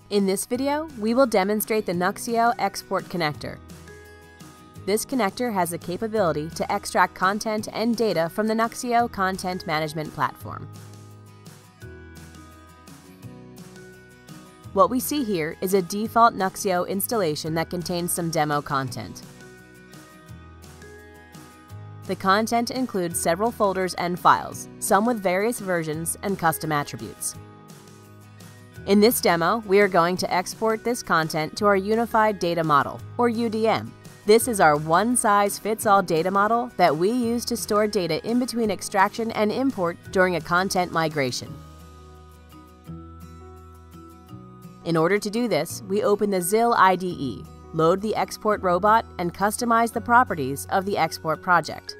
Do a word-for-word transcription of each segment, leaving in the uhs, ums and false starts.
In this video, we will demonstrate the Nuxeo Export Connector. This connector has the capability to extract content and data from the Nuxeo Content Management Platform. What we see here is a default Nuxeo installation that contains some demo content. The content includes several folders and files, some with various versions and custom attributes. In this demo, we are going to export this content to our Unified Data Model, or U D M. This is our one-size-fits-all data model that we use to store data in between extraction and import during a content migration. In order to do this, we open the Xillio I D E, load the export robot, and customize the properties of the export project.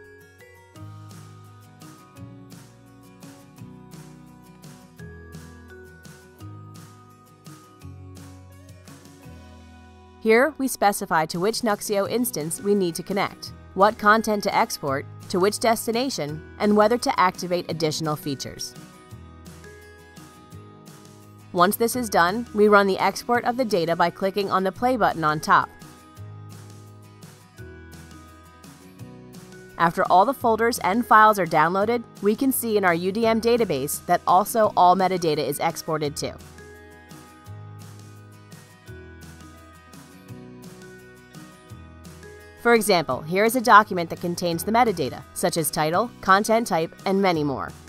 Here, we specify to which Nuxeo instance we need to connect, what content to export, to which destination, and whether to activate additional features. Once this is done, we run the export of the data by clicking on the play button on top. After all the folders and files are downloaded, we can see in our U D M database that also all metadata is exported too. For example, here is a document that contains the metadata, such as title, content type, and many more.